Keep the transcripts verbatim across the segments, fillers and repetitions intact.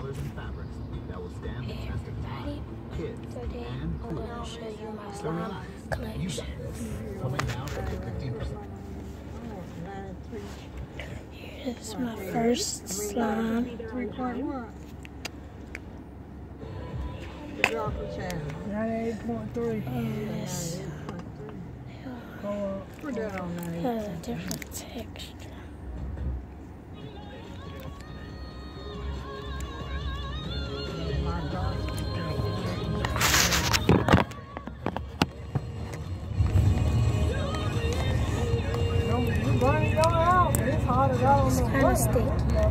colors and fabrics that will stand the test of time. Kids Today and I'm going to show you my so slime relax. You collection. got this. Coming down for fifteen percent. Here's my first slime. ninety-eight point three. Yes. Put that on It has a different texture. It's kind of sticky.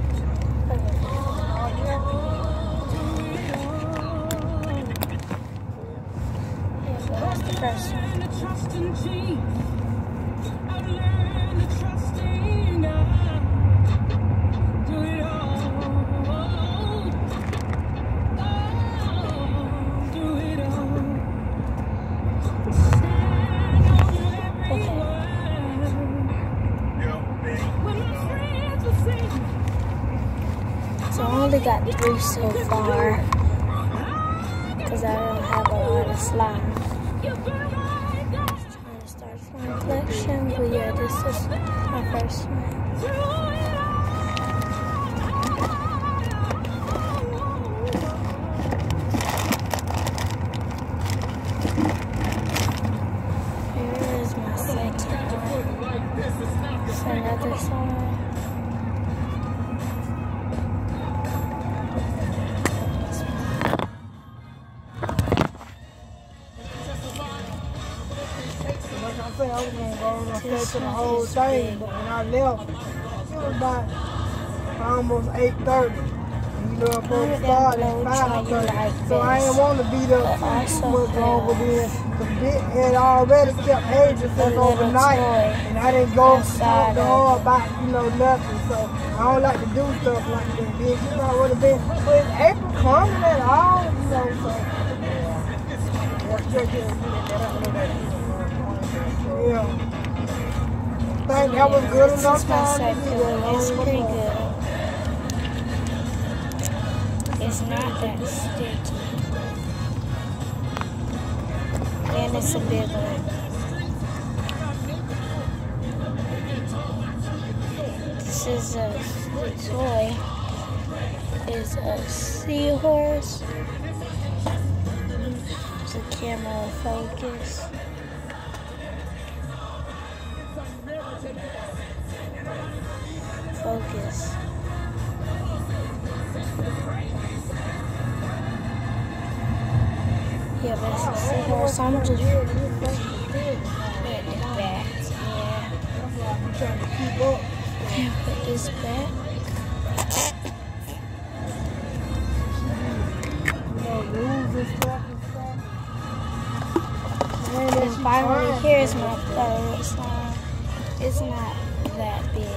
Yeah, but that's the first one. So I only got three so far because I don't have a lot of slime. Just trying to start a slime collection, but yeah, this is my first one. Here is my second one. It's another slime. I was gonna go and stay to the whole thing, but when I left, it was about almost eight thirty. You know, I'm supposed to start at five thirty. So I didn't want to be there too much longer than the bit had already kept aging since overnight. And I didn't go talk to her about, you know, nothing. So I don't like to do stuff like that. Bitch, you know, it would have been, but is April coming at all? You know, so. Yeah. I think that was good This enough is my time to second do that. one. It's pretty good. It's not that sticky. And it's a big one. This is a toy. It's a seahorse. It's a camera focus. Focus. Yeah, that's a seahorse. I'm just at the back. Yeah. I'm trying to keep up. Yeah, put this back. You know, rules and stuff and stuff. Man, And finally, here's my third slime. It's not that big.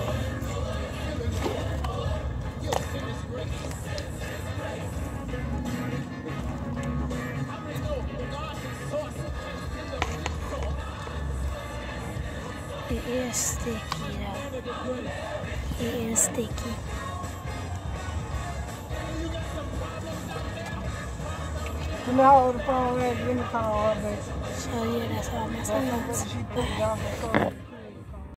It is sticky though. It is sticky. You know how the phone is, let me call her back. So yeah, that's all my That's how slimes. she put it down for